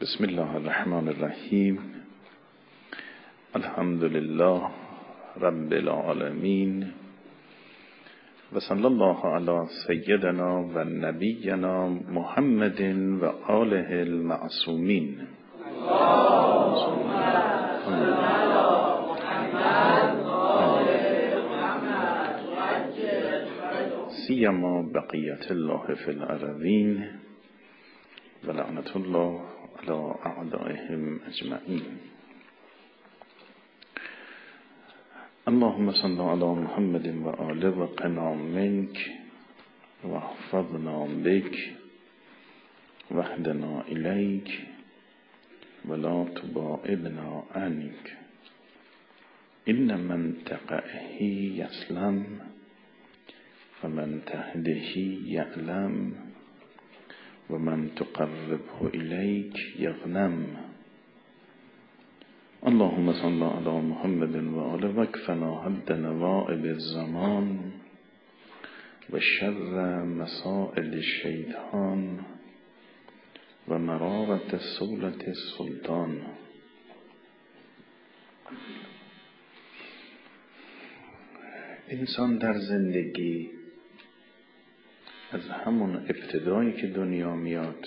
بسم الله الرحمن الرحیم. الحمد لله رب العالمین و صلی الله علی سیدنا و نبینا محمد و آله المعصومین. سیما بقیت الله فی الارضین و لعنت الله علی اعدائهم اجمعین. اللهم صل علی محمد و آله و قنا منک و احفظنا بک و اهدنا الیک و لا تباعدنا عنک. ان من تقعه یسلم و من تهده یعلم و من تقربه الیک یغنم. اللهم صل علی محمد و آله و اکفنا حد نوائب الزمان و شر مسائل الشیطان و مرارة سولة السلطان. انسان در زندگی از همون ابتدایی که دنیا میاد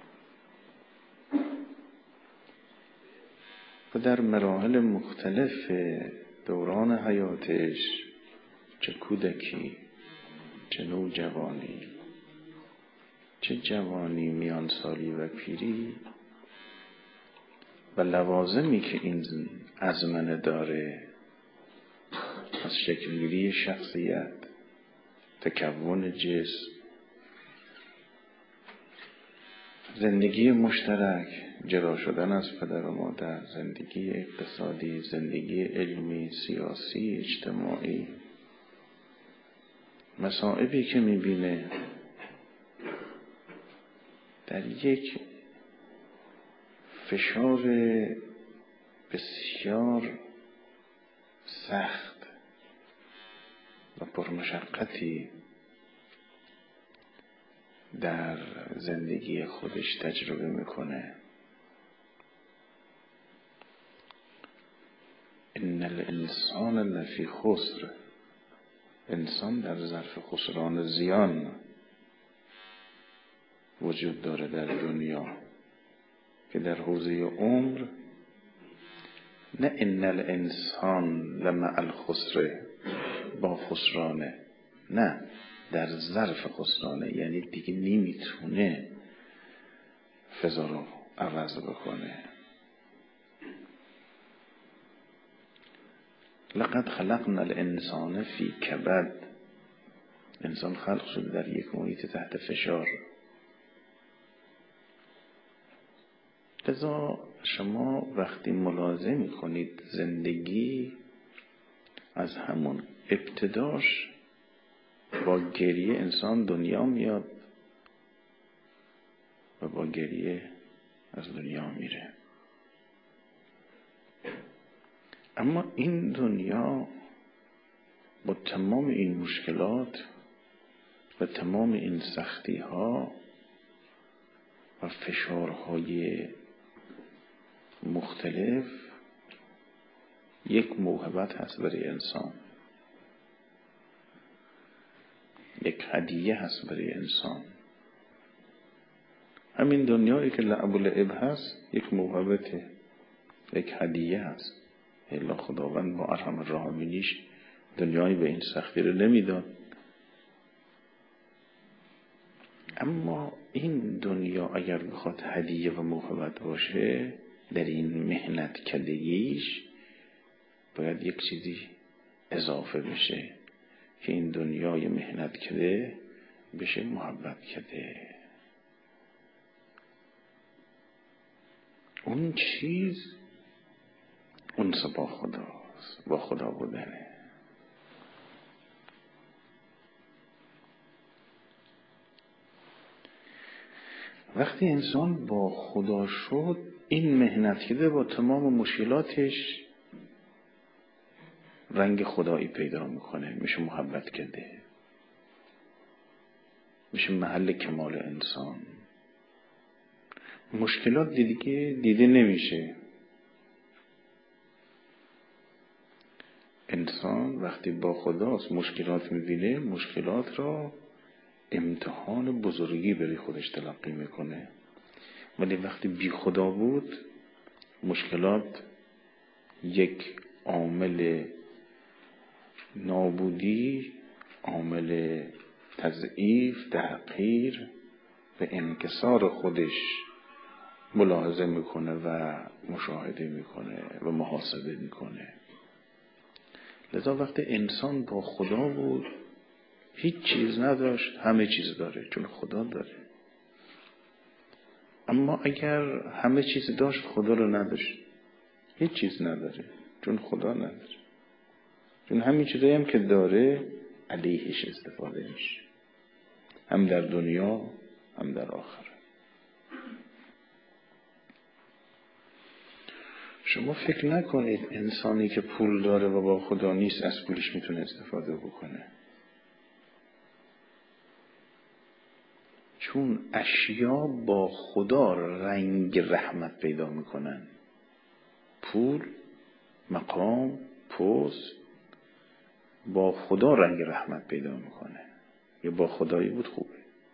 و در مراحل مختلف دوران حیاتش، چه کودکی، چه نوجوانی، چه جوانی، میانسالی و پیری، و لوازمی که این ازمنه داره، از شکلگیری شخصیت، تکون جسم، زندگی مشترک، جدا شدن از پدر و مادر، زندگی اقتصادی، زندگی علمی، سیاسی، اجتماعی، مصائبی که میبینه در یک فشار بسیار سخت و پرمشقتی در زندگی خودش تجربه میکنه. ان الانسان لفی خسر، انسان در ظرف خسران، زیان وجود داره در دنیا، که در حوزه عمر نه ان الانسان لمع الخسر، با خسرانه، نه، در ظرف خسرانه، یعنی دیگه نمیتونه فضا رو عوض بکنه. لقد خلقنا الانسان فی کبد، انسان خلق شده در یک محیط تحت فشار. لذا شما وقتی ملاحظه میکنید زندگی از همون ابتداش با گریه انسان دنیا میاد و با گریه از دنیا میره. اما این دنیا با تمام این مشکلات و تمام این سختی ها و فشارهای مختلف یک موهبت هست برای انسان، یک هدیه هست برای انسان. همین دنیایی که لعب و لعب هست یک موهبته، یک هدیه هست. الا خداوند با ارحم الراحمینیش دنیایی به این سختی رو نمیداد. اما این دنیا اگر بخواد هدیه و موهبت باشه، در این محنت کدگیش باید یک چیزی اضافه بشه که این دنیای محنت کده بشه محبت کده. اون چیز اونس با خداست، با خدا بودنه. وقتی انسان با خدا شد، این محنت کده با تمام مشکلاتش رنگ خدایی پیدا میکنه، میشه محبت کده، میشه محل کمال انسان. مشکلات دیده نمیشه. انسان وقتی با خداست مشکلات میبینه، مشکلات را امتحان بزرگی برای خودش تلقی میکنه. ولی وقتی بی خدا بود، مشکلات یک عامل نابودی، عامل تضعیف، تحقیر و انکسار خودش ملاحظه میکنه و مشاهده میکنه و محاسبه میکنه. لذا وقتی انسان با خدا بود، هیچ چیز نداشت، همه چیز داره، چون خدا داره. اما اگر همه چیز داشت، خدا رو نداشت، هیچ چیز نداره، چون خدا نداره. چون همین چیزایی هم که داره علیهش استفاده میشه، هم در دنیا هم در آخرت. شما فکر نکنید انسانی که پول داره و با خدا نیست از پولش میتونه استفاده بکنه. چون اشیا با خدا رنگ رحمت پیدا میکنن. پول، مقام، پست با خدا رنگ رحمت پیدا میکنه. یا با خدایی بود خوبه.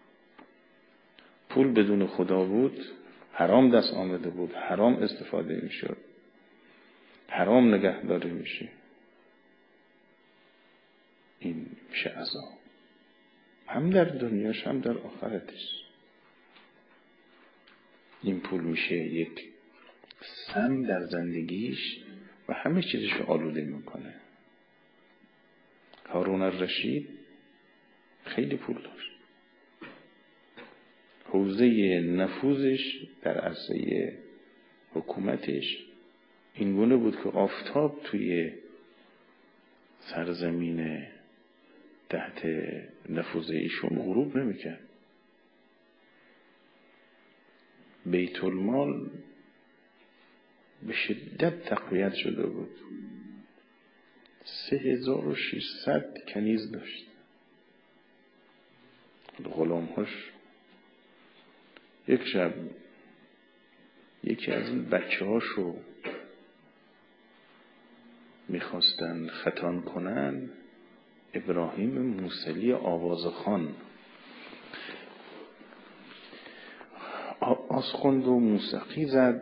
پول بدون خدا بود، حرام دست آمده بود، حرام استفاده میشد، حرام نگهداری میشه. این میشه عذاب، هم در دنیاش هم در آخرتش. این پول میشه یک سم در زندگیش و همه چیزش رو آلوده میکنه. هارون الرشید خیلی پول داشت، حوزه نفوذش در عرصه حکومتش این گونه بود که آفتاب توی سرزمین تحت نفوذ ایشون غروب نمیکرد. بیت المال به شدت تقویت شده بود. 3600 کنیز داشت. غلامهاش یک شب یکی از این بچه هاشو میخواستن ختان کنن. ابراهیم موسلی آوازخان آواز خوند و موسیقی زد.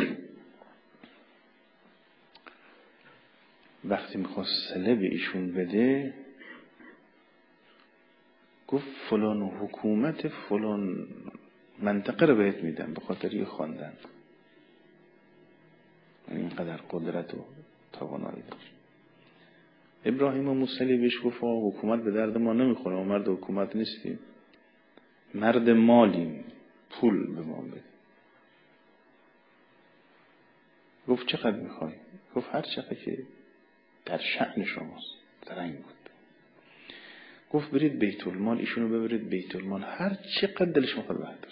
وقتی میخواست صله به ایشون بده، گفت فلان حکومت فلان منطقه رو بهت میدم، به خاطر یه خواندن. اینقدر قدرت و توانایی داشت. ابراهیم موسلی بهش گفت حکومت به درد ما نمیخوره، ما مرد حکومت نیستیم، مرد مالیم، پول به ما بده. گفت چقدر میخوای؟ گفت هر چقدر که در شأن شماست. زرنگ بود. گفت برید بیت المال، ایشونو ببرید بیت المال، هر چقدر دلش میخواد بردار،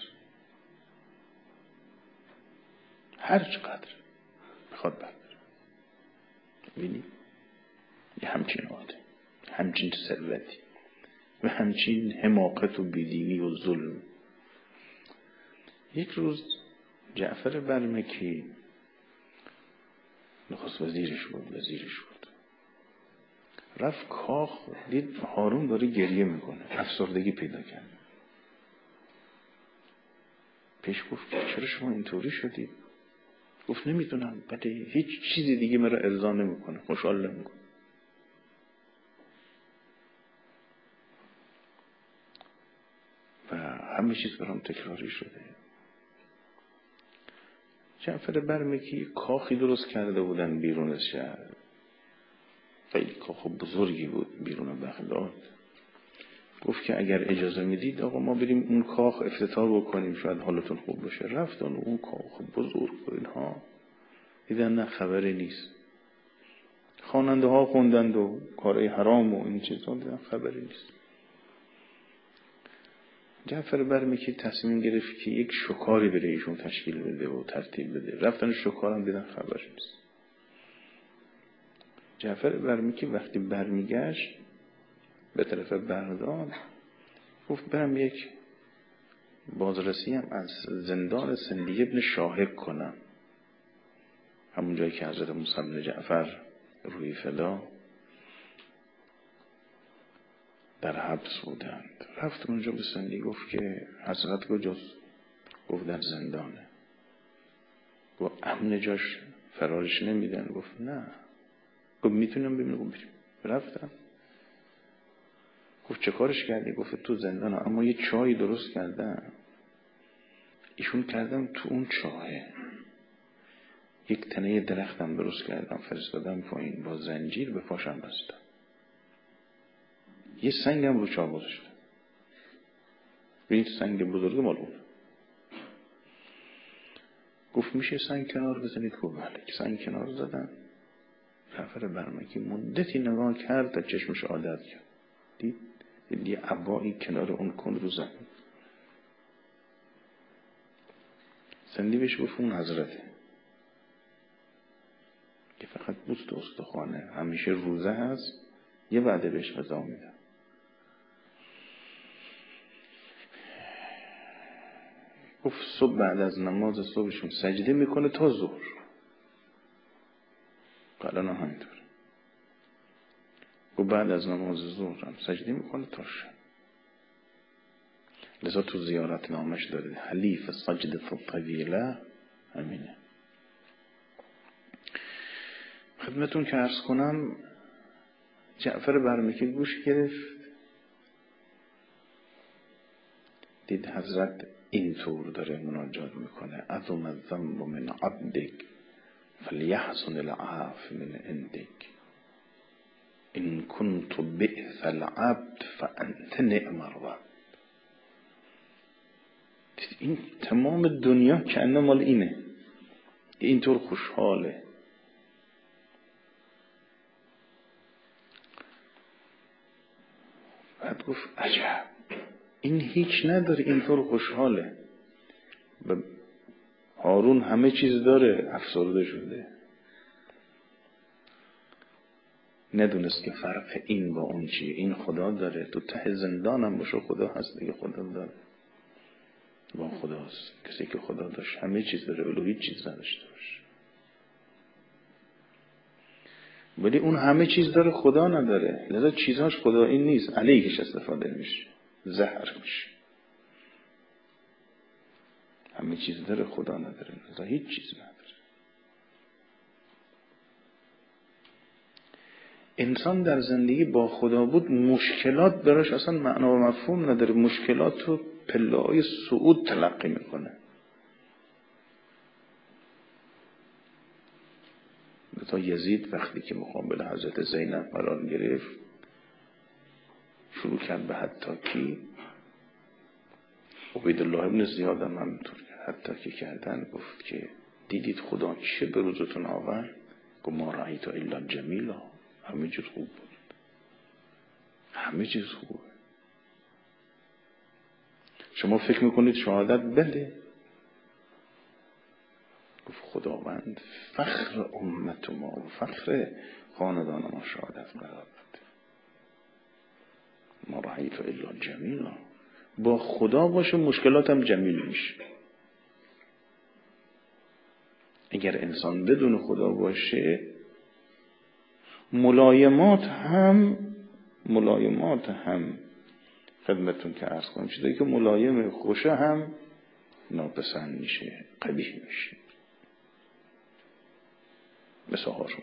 هر چقدر میخواد بردار. ببینید یه همچین آده، همچین ثروتی و همچین حماقت و بیدینی و ظلم. یک روز جعفر برمکی نخست وزیرش بود، رفت کاخ، دید هارون داره گریه میکنه، افسردگی پیدا کرد. پیش گفت چرا شما اینطوری شدید؟ گفت نمیدونم، ولی هیچ چیزی دیگه مرا ارضا نمیکنه، خوشحال نمیکنه. و همه چیز برام تکراری شده. جعفر برمکی کاخی درست کرده بودن بیرون از شهر، خیلی کاخ بزرگی بود بیرون بغداد. گفت که اگر اجازه میدید آقا ما بریم اون کاخ افتتاح بکنیم، شاید حالتون خوب بشه. رفتن اون کاخ بزرگ و اینها، دیدن نه خبری نیست. خواننده ها خوندند و کارهای حرام و این چیزا، دیدن خبری نیست. جعفر برمکی تصمیم گرفت که یک شکاری برای ایشون تشکیل بده و ترتیب بده. رفتن شکارم، دیدن خبری نیست. جعفر برمکی وقتی برمیگشت به طرف بغداد، گفت برم یک بازرسی هم از زندان سندی ابن شاهق کنم، همون جایی که حضرت موسی بن جعفر روی فدا در حبس بودند. رفت اونجا به سندی گفت که حضرت کجاست؟ گفت در زندانه. گفت امن جاش فرارش نمیدن؟ گفت نه. گفت میتونم ببینم؟ گفت بریم. رفتم. گفت چه کارش کردی؟ گفت تو زندانه، اما یه چای درست کردم، ایشون کردم تو اون چاه یک تنه درختم درست کردم، فرستادم پایین، با زنجیر به پاشم بستم، یه سنگم رو چاه گذاشتم. این سنگ بزرگ مال اون. گفت میشه سنگ کنار بزنید؟ گفت بله. سنگ کنار زدن. جعفر برمکی مدتی نگاه کرد تا چشمش عادت کرد، دید یه عبایی کنار اون کند رو زد. سندی بهش گفت اون حضرته که فقط پوست و استخوانه، همیشه روزه هست، یه وعده بهش غذا میده. گفت صبح بعد از نماز صبحشون سجده میکنه تا ظهر. الان همینطور. گفت بعد از نماز ظهر هم سجده میکنه تا شب. لذا تو زیارت نامش داره حلیف سجده الطویله همینه. خدمتون که عرض کنم جعفر برمکی گوش گرفت، دید حضرت اینطور داره مناجات میکنه: عظم الذنب من عبدک فلیحسن العفو من عندک ان كنت بئس العبد فانت نعم الرب. این تمام دنیا کنه مال اینه، اینطور خوشحاله. بعد گفت عجب، این هیچ نداره اینطور خوشحاله. هارون همه چیز داره، افسرده شده. ندونست که فرق این با اون چیه. این خدا داره، تو ته زندانم باشه خدا هست دیگه، خدا داره، با خداست. کسی که خدا داشت همه چیز داره، ولو هیچ چیز نداشته باشه. ولی اون همه چیز داره، خدا نداره، لذا چیزهاش خدایی نیست، علیهش استفاده میشه، زهر میشه. همه چیز داره، خدا نداره، لذا هیچ چیز نداره. انسان در زندگی با خدا بود مشکلات براش اصلا معنا و مفهوم نداره، مشکلات رو پله‌های صعود تلقی میکنه. تا یزید وقتی که مقابل حضرت زینب قرار گرفت شروع کرد به حتاکی. عبیدالله ابن زیاد هم همینطور حتاکی کردن. گفت که دیدید خدا چه به روزتون آورد؟ گفت ما رأیت الا جمیلا، همه چیز خوب بود، همه چیز خوبه. شما فکر میکنید شهادت بده؟ گفت خداوند فخر امت ما و فخر خاندان ما شهادت قرار بده. ما رأیت الا جمیلا. با خدا باشه مشکلاتم جمیل میشه. اگر انسان بدون خدا باشه ملایمات هم خدمتون که عرض کنم چیزایی که ملایم خوشه هم ناپسند میشه، قبیح میشه. مثل هارون.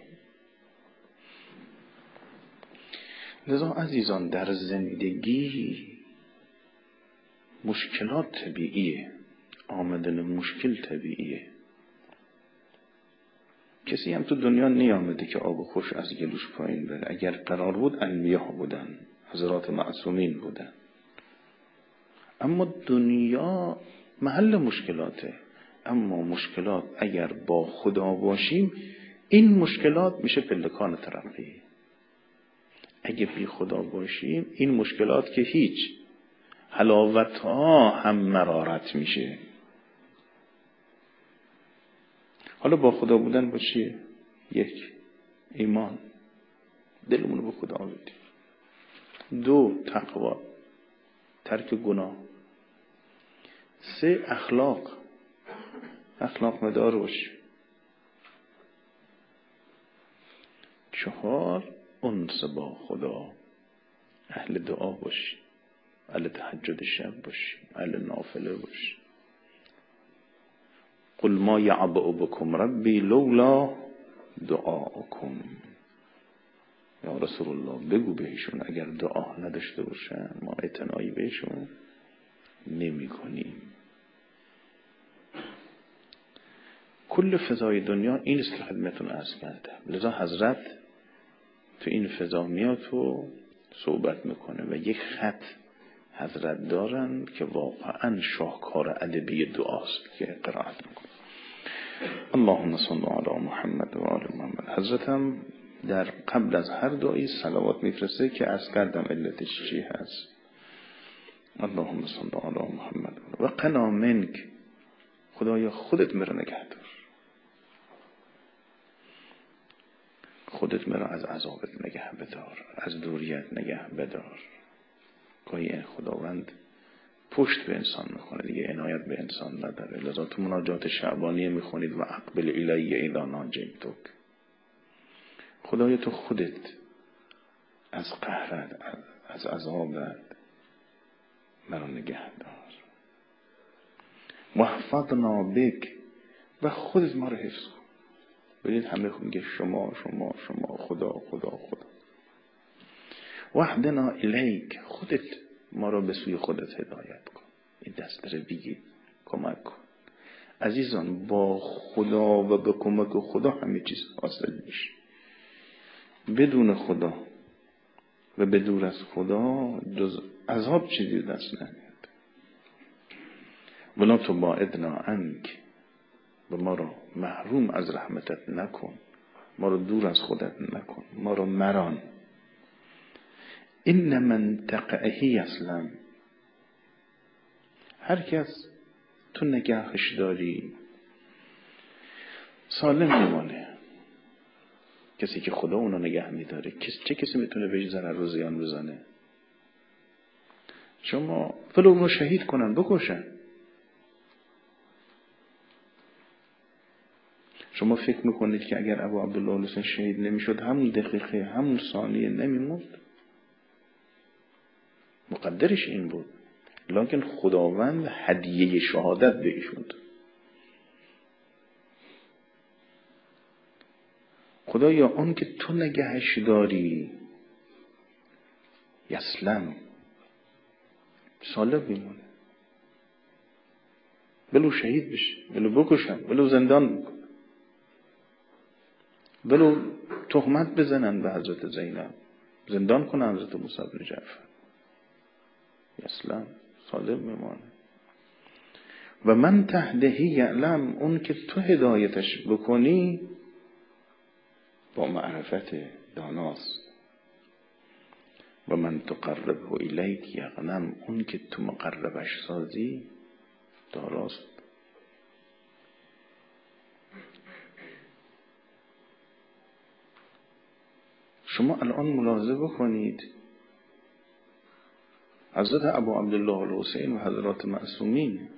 لذا عزیزان در زندگی مشکلات طبیعیه، آمدن مشکل طبیعیه. کسی هم تو دنیا نیامده که آب خوش از گلوش پایین بره. اگر قرار بود انبیاء بودن، حضرات معصومین بودن. اما دنیا محل مشکلاته. اما مشکلات اگر با خدا باشیم این مشکلات میشه پلکان ترقی. اگه بی خدا باشیم این مشکلات که هیچ، حلاوت ها هم مرارت میشه. حالا با خدا بودن با چیه؟ یک، ایمان، دلمون رو به خدا بدیم. دو، تقوا، ترک گناه. 3 اخلاق مدار باش. 4 انس با خدا، اهل دعا باشی، اهل تهجد شب باشی، اهل نافله باشی. قل ما یعبأ بکم ربی لولا دعاءکم. یا رسول الله بگو بهشون اگر دعا نداشته باشن ما اعتنایی بهشون نمی کنیم. کل فضای دنیا این است که خدمتون عرض کرده. لذا حضرت تو این فضا میاد و صحبت میکنه و یک خط حضرت دارن که واقعا شاهکار ادبی دعاست که قرائت میکنه. اللهم صل علی محمد و آل محمد. حضرت هم در قبل از هر دعایی صلوات میفرسته که عرض کردم علتش چی هست. اللهم صل علی محمد و قنا منک. خدایا خودت مرا نگه دار، خودت مرا از عذابت نگه بدار، از دوریت نگه بدار. گاهی خداوند پشت به انسان میکنه دیگه، عنایت به انسان نداره. لذا تو مناجات شعبانیه میخونید و اقبل الی اذا ناجیتک. خدایا تو خودت از قهرت، از عذابت مرا نگه دار. واحفظنا بک. و خودت ما رو حفظ کن. ببینید همه میگه شما شما شما، خدا خدا خدا. واهدنا الیک. خودت ما رو به سوی خودت هدایت کن. این دست رو بگیر، کمک کن. عزیزان با خدا و به کمک خدا همه چیز حاصل میشه. بدون خدا و بدور از خدا جز عذاب چیزی دست نمیاد. ولا تباعدنا عنک. و ما رو محروم از رحمتت نکن، ما رو دور از خودت نکن، ما رو مران. این منطقهی اصلا هر کس تو نگهش داری سالم میمانه. کسی که خدا اونو نگه میداره چه کسی میتونه بهش ضرر و زیان بزنه؟ شما ولو اونو شهید کنن، بکشن. شما فکر میکنید که اگر ابو عبدالله الحسین شهید نمیشد همون دقیقه همون ثانیه نمیموند؟ مقدرش این بود، لکن خداوند هدیه شهادت بهشون داد. خدایا اون که تو نگهش داری یسلم، سالم میمونه. ولو شهید بشه، ولو بکشن، ولو زندان بکن، ولو تهمت بزنن به حضرت زینب، زندان کنن حضرت موسی بن جعفر، یسلم، سالم میمونه. و من تهدهی یعلم. اون که تو هدایتش بکنی با معرفت داناست. و من تقربه الیک یغنم. اون که تو مقربش سازی داراست. شما الان ملاحظه بکنید حضرت ابو عبدالله الحسین و حضرات معصومین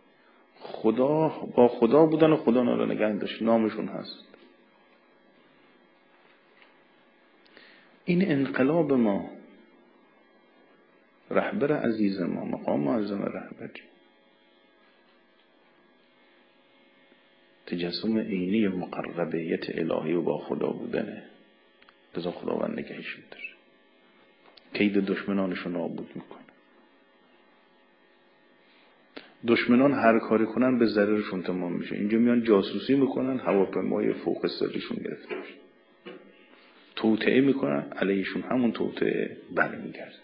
با خدا بودن و خدا نالا نگه داشت، نامشون هست. این انقلاب ما، رهبر عزیز ما، مقام معظم رهبری، تجسم عینی مقربیت الهی و با خدا بودنه. لذا خداوند نگهش می‌داره، کید دشمنانشو نابود میکنه. دشمنان هر کاری کنن به ضررشون تمام میشه. اینجا میان جاسوسی میکنن، هواپیمای فوق سریشون گرفته میشه، توطئه میکنن، علیهشون همون توطئه برمیگرده.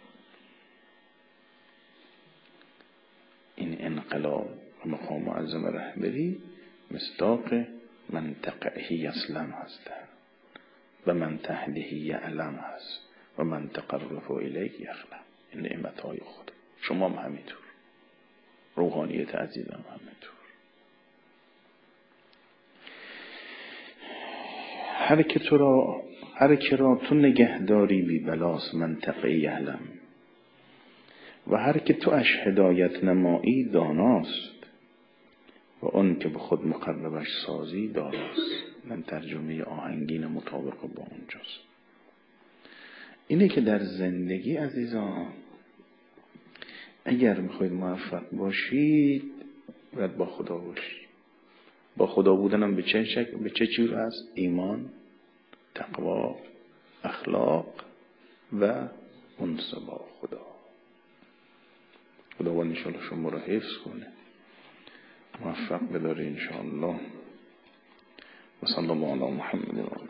این انقلاب و مقام معظم رهبری مصداق منطقهی اسلام هست و من تهدهی یعلم هست و من تقرب الیک یخلم. این نعمتهای خود. شما هم همینطور، روحانیت عزیزم همینطور. هر که را تو نگهداری بی بلاس منطقه یعلم و هر که تو اش هدایت نمایی داناست و اون که به خود مقربش سازی داراست. من ترجمه آهنگین مطابق با اونجاست. اینه که در زندگی عزیزان اگر میخواید موفق باشید باید با خدا باشید. با خدا بودنم به چه شکل، به چه چیز هست؟ ایمان، تقوا، اخلاق و انس با خدا. خداوند انشاءالله شما را حفظ کنه، موفق بداره انشاءالله. و صلی الله علی محمد.